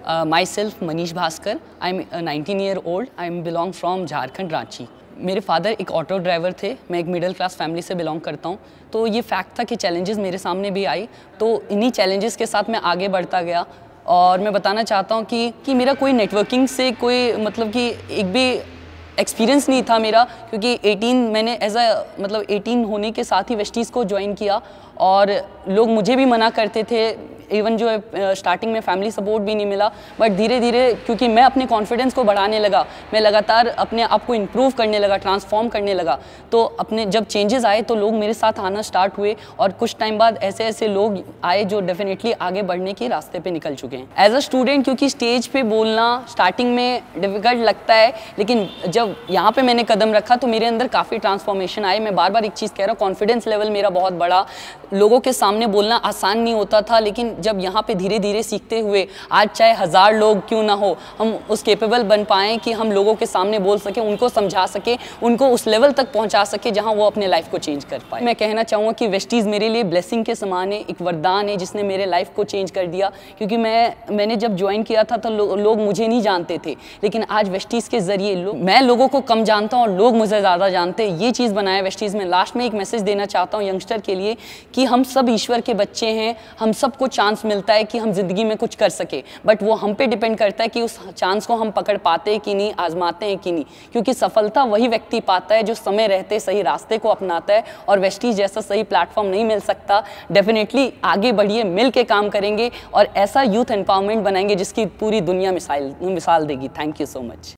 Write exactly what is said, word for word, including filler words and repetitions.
My self Manish Bhaskar, I am nineteen year old, I am belong from Jharkhand, Ranchi. मेरे father एक auto driver थे, मैं एक मिडिल क्लास फैमिली से बिलोंग करता हूँ। तो ये फैक्ट था कि चैलेंजेस मेरे सामने भी आई, तो इन्हीं चैलेंजेस के साथ मैं आगे बढ़ता गया। और मैं बताना चाहता हूँ कि कि मेरा कोई नेटवर्किंग से कोई मतलब कि एक भी एक्सपीरियंस नहीं था मेरा, क्योंकि अठारह मैंने एज अ मतलब अठारह होने के साथ ही वेस्टीज़ को ज्वाइन किया और लोग मुझे भी मना करते थे। इवन जो है स्टार्टिंग में फैमिली सपोर्ट भी नहीं मिला, बट धीरे धीरे क्योंकि मैं अपने कॉन्फिडेंस को बढ़ाने लगा, मैं लगातार अपने आप को इम्प्रूव करने लगा, ट्रांसफॉर्म करने लगा, तो अपने जब चेंजेस आए तो लोग मेरे साथ आना स्टार्ट हुए और कुछ टाइम बाद ऐसे ऐसे लोग आए जो डेफिनेटली आगे बढ़ने के रास्ते पे निकल चुके हैं। एज अ स्टूडेंट क्योंकि स्टेज पे बोलना स्टार्टिंग में डिफ़िकल्ट लगता है, लेकिन जब यहाँ पे मैंने कदम रखा तो मेरे अंदर काफ़ी ट्रांसफॉर्मेशन आई। मैं बार बार एक चीज़ कह रहा हूँ, कॉन्फिडेंस लेवल मेरा बहुत बड़ा। लोगों के सामने बोलना आसान नहीं होता था, लेकिन जब यहाँ पे धीरे धीरे सीखते हुए आज चाहे हज़ार लोग क्यों ना हो, हम उस केपेबल बन पाएँ कि हम लोगों के सामने बोल सकें, उनको समझा सके, उनको उस लेवल तक पहुँचा सके जहाँ वो अपने लाइफ को चेंज कर पाए। मैं कहना चाहूँगा कि वेस्टीज़ मेरे लिए ब्लेसिंग के समान है, एक वरदान है जिसने मेरे लाइफ को चेंज कर दिया। क्योंकि मैं मैंने जब ज्वाइन किया था तो लो, लोग मुझे नहीं जानते थे, लेकिन आज वेस्टीज़ के ज़रिए लो, मैं लोगों को कम जानता हूँ और लोग मुझे ज़्यादा जानते हैं। ये चीज़ बनाया वेस्टीज़ में। लास्ट में एक मैसेज देना चाहता हूँ यंगस्टर के लिए कि हम सब ईश्वर के बच्चे हैं, हम सबको चांस मिलता है कि हम ज़िंदगी में कुछ कर सके, बट वो हम पे डिपेंड करता है कि उस चांस को हम पकड़ पाते हैं कि नहीं, आजमाते हैं कि नहीं। क्योंकि सफलता वही व्यक्ति पाता है जो समय रहते सही रास्ते को अपनाता है, और वेस्टीज़ जैसा सही प्लेटफॉर्म नहीं मिल सकता। डेफिनेटली आगे बढ़िए, मिल के काम करेंगे और ऐसा यूथ एम्पावरमेंट बनाएंगे जिसकी पूरी दुनिया मिसाल मिसाल देगी। Thank you so much.